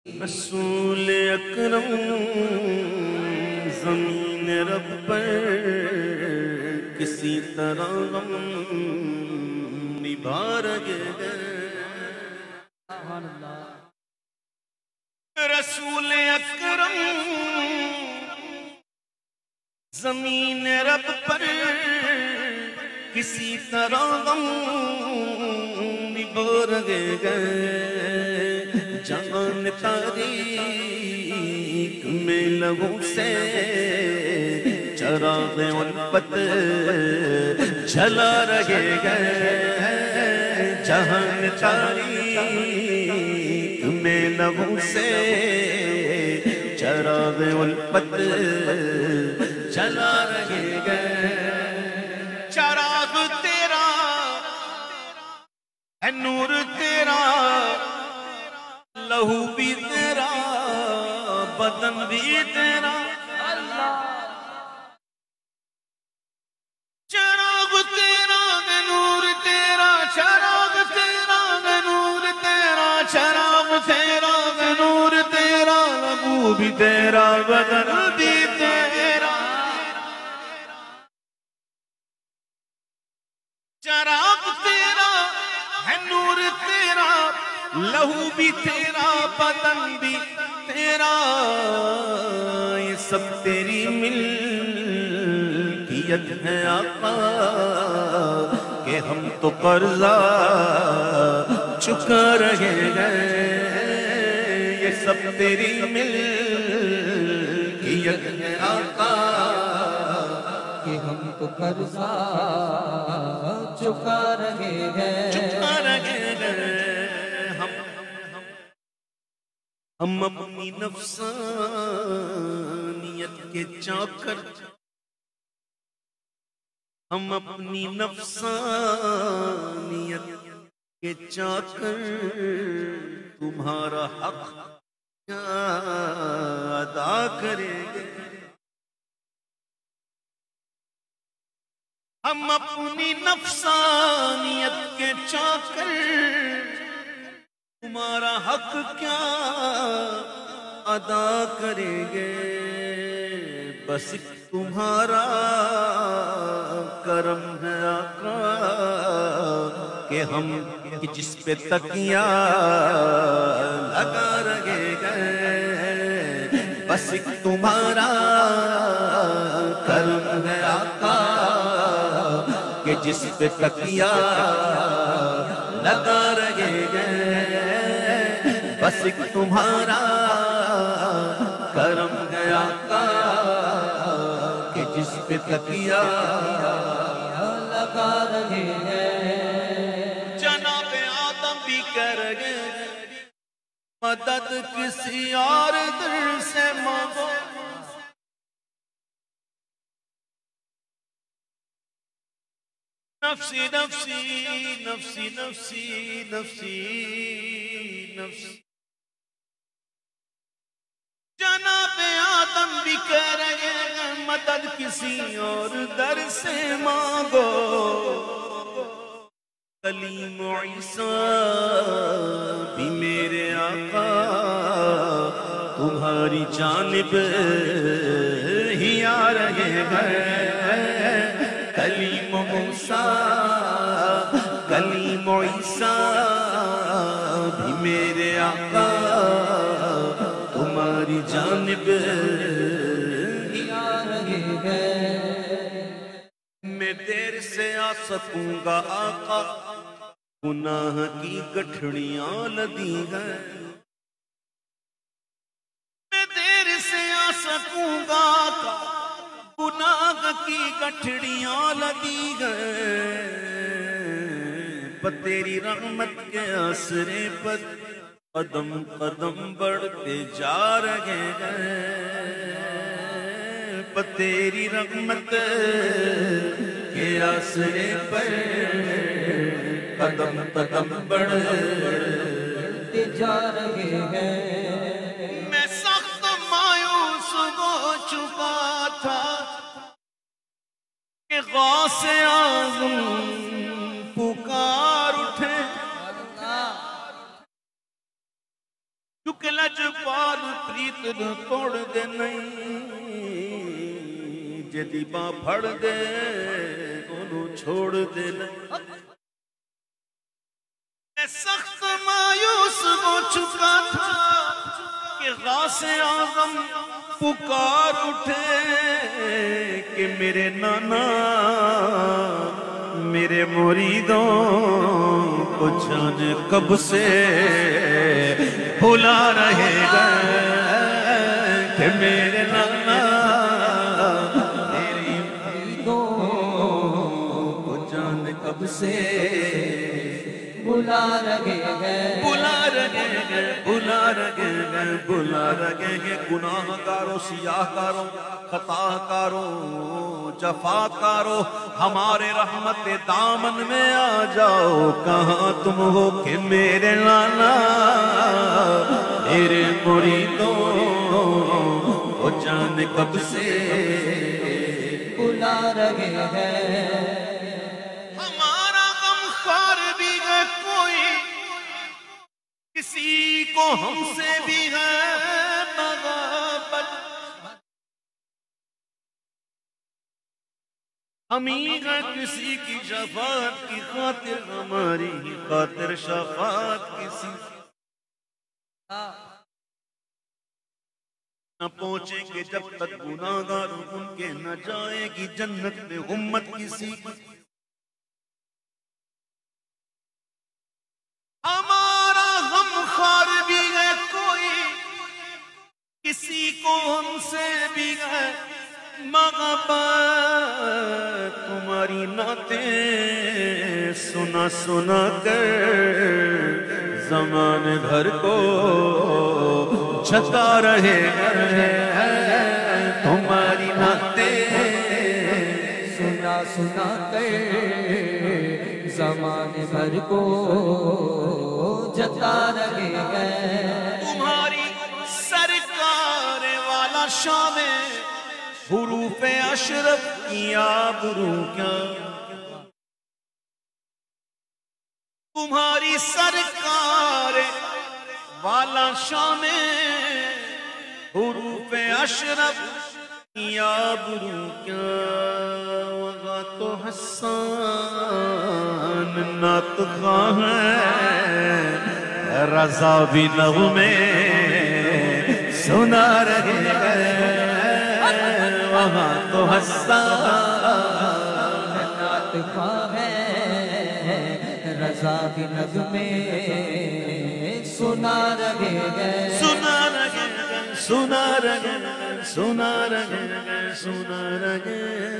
رسول اکرم زمین رب پر کسی طرح غم نبھا رہے ہیں۔ رسول اکرم زمین رب پر کسی طرح غم نبھا رہے ہیں۔ جان تاریک میں لہو سے چراغ الفت جلا رہے ہیں۔ جہان تاریک میں لہو سے چراغ الفت جلا رہے ہیں۔ چراغ تیرا ہے، نور تیرا، لہو بھی تیرا، بدن بھی تیرا۔ چراغ تیرا ہے، نور تیرا، چراغ تیرا ہے، نور تیرا، چراغ تیرا ہے، نور تیرا، لہو بھی تیرا، بدن بھی تیرا۔ چراغ تیرا ہے، نور تیرا، لہو بھی تیرا، بدن بھی تیرا۔ یہ سب تیری ملکیت ہے آقا، کہ ہم تو قرضہ چکا رہے ہیں۔ یہ سب تیری ملکیت ہے آقا، کہ ہم تو قرضہ چکا رہے ہیں۔ چکا رہے ہیں۔ ہم اپنی نفسانیت کے چاکر، ہم اپنی نفسانیت کے چاکر، تمہارا حق کیا ادا کریں گے؟ ہم اپنی نفسانیت کے چاکر، تمہارا حق کیا ادا کریں گے؟ بس ایک تمہارا کرم ہے آقا، کہ ہم جس پہ تکیہ لگا رہے ہیں۔ بس ایک تمہارا کرم ہے آقا، کہ جس پہ تکیہ لگا رہے ہیں۔ بس ایک تمہارا کرم ہے آقا، کہ جس پہ تکیہ لگا رہے ہیں۔ جناب آدم بھی کہہ رہے ہیں، مدد کسی اور در سے مانگو۔ نفسی نفسی نفسی نفسی نفسی نفسی۔ جناب آدم بھی کہہ رہے ہیں، مدد کسی اور در سے مانگو۔ کلیم و عیسیٰ بھی میرے آقا تمہاری جانب ہی آ رہے ہیں۔ کلیم و موسیٰ، کلیم و عیسیٰ بھی میرے آقا تمہاری جانب ہی آ رہے ہیں۔ میں دیر سے آ سکوں گا آقا، گناہ کی گٹھڑیاں لدی ہیں۔ میں دیر سے آ سکوں گا آقا، گناہ کی گٹھڑیاں لدی ہیں۔ پر تیری رحمت کے آسرے پر قدم قدم بڑھتے جا رہے ہیں۔ پر تیری رحمت کے آسرے پر قدم قدم بڑھتے جا رہے ہیں۔ میں سخت مایوس ہو چکا تھا کہ غوث اعظم پکار اٹھے، چونکہ لج पार प्रीत न तोड़ दे नहीं जदी बां फड़ दे ओनू छोड़ दे नहीं सख्त मायूस हो चुका था कि गौसे आज़म पुकार उठे कि मेरे नाना मेरे मुरीदों को जाने कब से भुला रहे गए कि मेरे नाना मेरी मुरीदों को जाने कब से बुला रहे हैं बुला रहे हैं बुला रहे हैं बुला रहे हैं गुनाहगारों सियाहकारों खताकारों जफाकारों हमारे रहमत दामन में आ जाओ कहाँ तुम हो कि मेरे नाना मेरे मुरीदों वो जाने कब से बुला रहे हैं किसी को हमसे भी है मग़फ़रत हमी है किसी की शफ़ाअत की खातिर हमारी ही खातिर शफ़ाअत किसी न पहुंचेंगे जब तक गुनाहगार उनके न जाएगी जन्नत में उम्मत किसी की किसी को हमसे भी है मग़फ़रत तुम्हारी नातें सुना सुना कर ज़माने भर को छता रहे हैं तुम्हारी नातें सुना सुना कर ज़माने भर को जता रहे हैं तुम्हारी शान हुरूफ अशरफ की आबरू क्या तुम्हारी सरकार वाला शान हुरूफ अशरफ की आबरू क्या वगा तो हसन नात ख़्वाह रज़ा भी नग़्मे सुना रहे हैं वहाँ तो नात ख़्वाह है रज़ा भी नग़्मे सुना रहे हैं सुना रहे सुना रहे सुना रहे सुना रहे